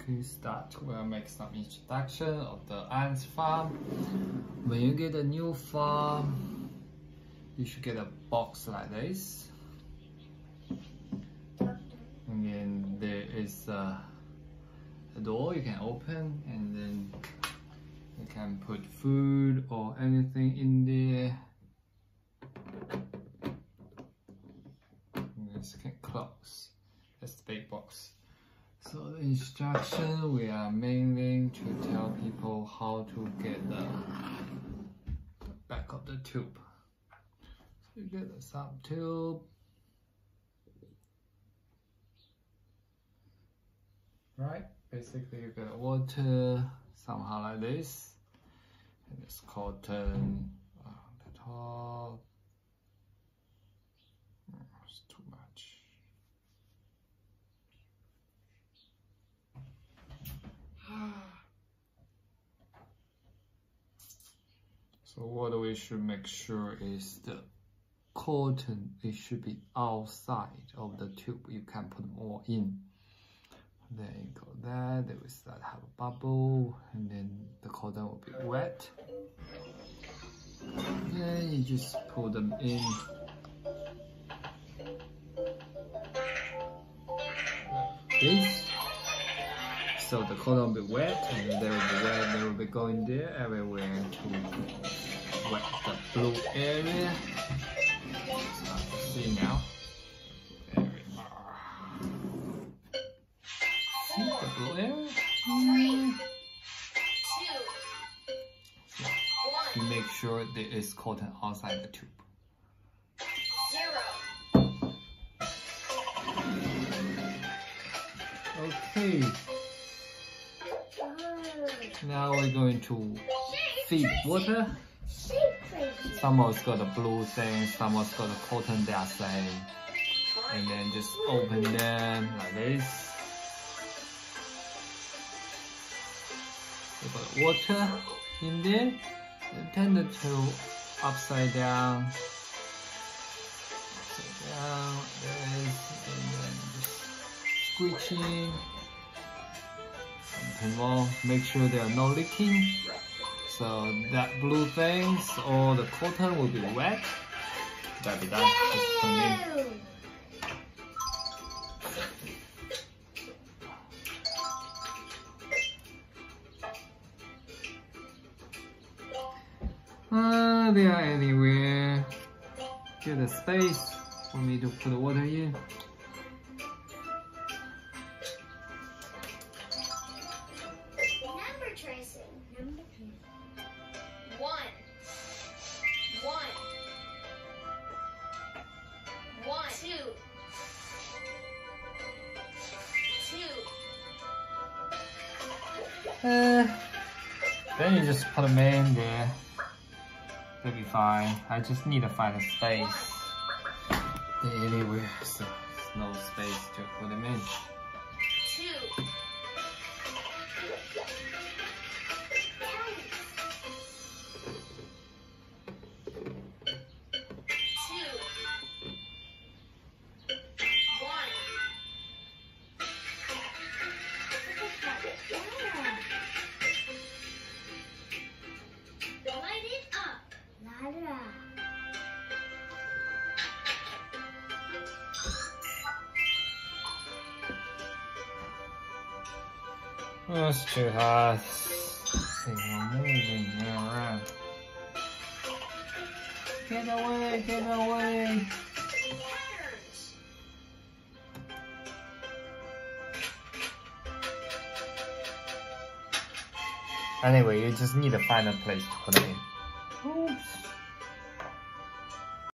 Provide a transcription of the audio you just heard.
Okay, start. We'll make some introduction of the ants farm. When you get a new farm, you should get a box like this. And then there is a door you can open, and then you can put food or anything in there. And this can close. That's the big box. So the instruction, we are mainly to tell people how to get the back of the tube. So you get the sub tube. Right, basically you get water somehow like this, and it's cotton on the top. It's too much. So what we should make sure is the cotton, it should be outside of the tube. You can put more in. Then you go there, they will start to have a bubble, and then the cotton will be wet. Then you just pull them in. Like this. So the cotton will be wet, and they will be wet, they will be going there everywhere to wet the blue area. Start to see now. See the blue area? You make sure there is cotton outside the tube. Okay. Now we're going to feed water. Some has got a blue thing, some has got a cotton, they are same. And then just open them like this. You got water in there. And turn the tube upside down. Upside down like this. And then just squeezing. And more, make sure there are no leaking. So that blue things or the cotton will be wet. That'll be done. Just put in. They are anywhere. Get a space for me to put the water in. Then you just put them in there. They'll be fine. I just need to find a space. They're anywhere, so there's no space to put them in. Oh, it's too hot. They're moving around. Get away, get away. Anyway, you just need to find a place to put it in. Oops.